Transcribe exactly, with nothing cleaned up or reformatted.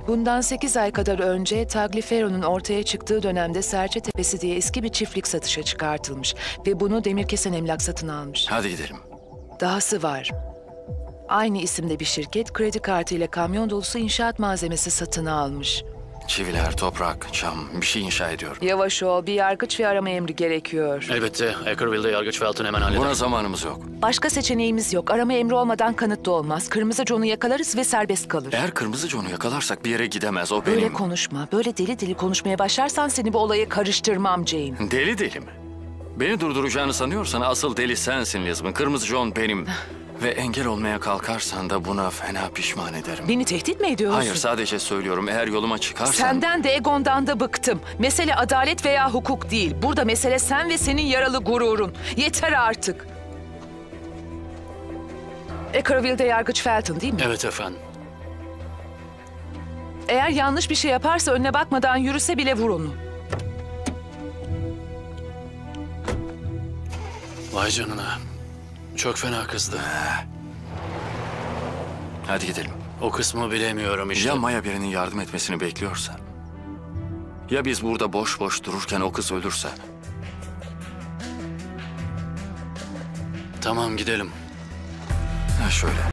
Bundan sekiz ay kadar önce Tagliaferro'nun ortaya çıktığı dönemde Serçe Tepesi diye eski bir çiftlik satışa çıkartılmış ve bunu Demirkesen Emlak satın almış. Hadi gidelim. Dahası var. Aynı isimde bir şirket kredi kartı ile kamyon dolusu inşaat malzemesi satın almış. Çiviler, toprak, çam bir şey inşa ediyor. Yavaş ol, bir yargıç ve arama emri gerekiyor. Elbette. Eckerville'de yargıç Felton hemen halleder. Buna zamanımız yok. Başka seçeneğimiz yok. Arama emri olmadan kanıt da olmaz. Kırmızı John'u yakalarız ve serbest kalır. Eğer Kırmızı John'u yakalarsak bir yere gidemez. O benim... Böyle konuşma. Böyle deli deli konuşmaya başlarsan seni bu olaya karıştırmam Jane. Deli deli mi? Beni durduracağını sanıyorsan asıl deli sensin Lisbon. Kırmızı John benim. Ve engel olmaya kalkarsan da buna fena pişman ederim. Beni tehdit mi ediyorsun? Hayır, sadece söylüyorum. Eğer yoluma çıkarsan... Senden de egondan da bıktım. Mesele adalet veya hukuk değil. Burada mesele sen ve senin yaralı gururun. Yeter artık. Eckerville'de yargıç Felton değil mi? Evet efendim. Eğer yanlış bir şey yaparsa önüne bakmadan yürüse bile vur onu. Vay canına. Çok fena kızdı. Hadi gidelim. O kısmı bilemiyorum işte. Ya Maya birinin yardım etmesini bekliyorsa? Ya biz burada boş boş dururken o kız ölürse? Tamam gidelim. Ha şöyle.